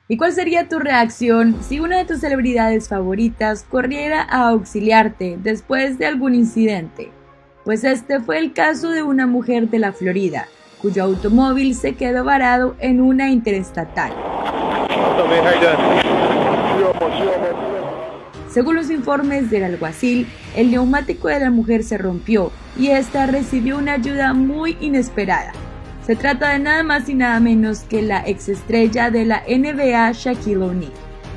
¿Y cuál sería tu reacción si una de tus celebridades favoritas corriera a auxiliarte después de algún incidente? Pues este fue el caso de una mujer de la Florida, cuyo automóvil se quedó varado en una interestatal. Según los informes del alguacil, el neumático de la mujer se rompió y esta recibió una ayuda muy inesperada. Se trata de nada más y nada menos que la exestrella de la NBA, Shaquille O'Neal.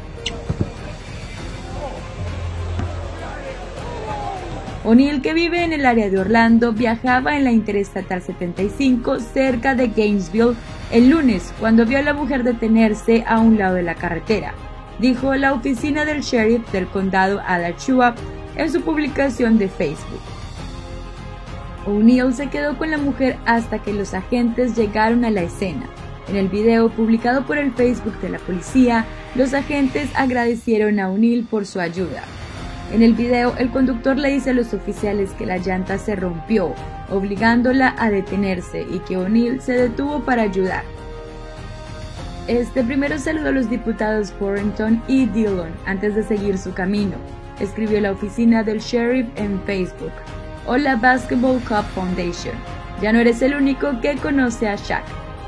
O'Neal, que vive en el área de Orlando, viajaba en la Interestatal 75 cerca de Gainesville el lunes cuando vio a la mujer detenerse a un lado de la carretera, dijo la oficina del sheriff del condado Alachua en su publicación de Facebook. O'Neal se quedó con la mujer hasta que los agentes llegaron a la escena. En el video publicado por el Facebook de la policía, los agentes agradecieron a O'Neal por su ayuda. En el video, el conductor le dice a los oficiales que la llanta se rompió, obligándola a detenerse y que O'Neal se detuvo para ayudar. Este primero saludó a los diputados Warrington y Dillon antes de seguir su camino, escribió la oficina del sheriff en Facebook. Hola Basketball Cup Foundation, ya no eres el único que conoce a Shaq.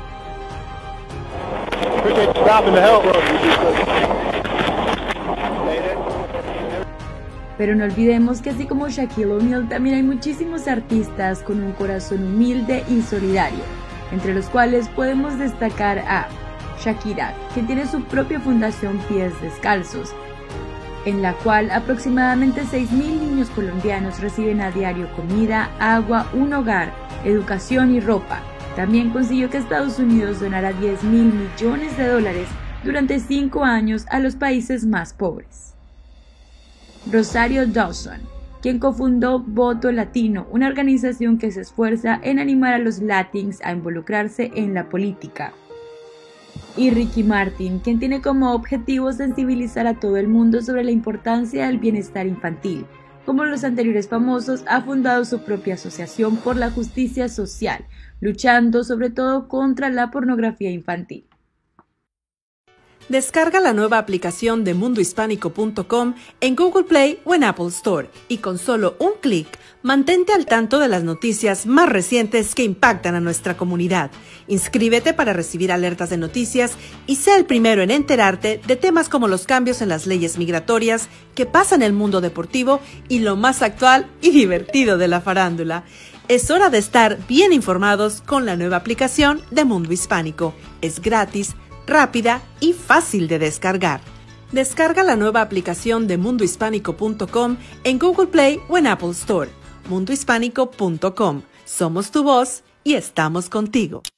Pero no olvidemos que así como Shaquille O'Neal, también hay muchísimos artistas con un corazón humilde y solidario, entre los cuales podemos destacar a Shakira, quien tiene su propia fundación Pies Descalzos, en la cual aproximadamente 6.000 niños colombianos reciben a diario comida, agua, un hogar, educación y ropa. También consiguió que Estados Unidos donara $10.000 millones durante 5 años a los países más pobres. Rosario Dawson, quien cofundó Voto Latino, una organización que se esfuerza en animar a los latins a involucrarse en la política. Y Ricky Martin, quien tiene como objetivo sensibilizar a todo el mundo sobre la importancia del bienestar infantil. Como los anteriores famosos, ha fundado su propia asociación por la justicia social, luchando sobre todo contra la pornografía infantil. Descarga la nueva aplicación de mundohispánico.com en Google Play o en Apple Store y con solo un clic, mantente al tanto de las noticias más recientes que impactan a nuestra comunidad. Inscríbete para recibir alertas de noticias y sé el primero en enterarte de temas como los cambios en las leyes migratorias, que pasa en el mundo deportivo y lo más actual y divertido de la farándula. Es hora de estar bien informados con la nueva aplicación de Mundo Hispánico. Es gratis, rápida y fácil de descargar. Descarga la nueva aplicación de mundohispánico.com en Google Play o en Apple Store. mundohispánico.com. Somos tu voz y estamos contigo.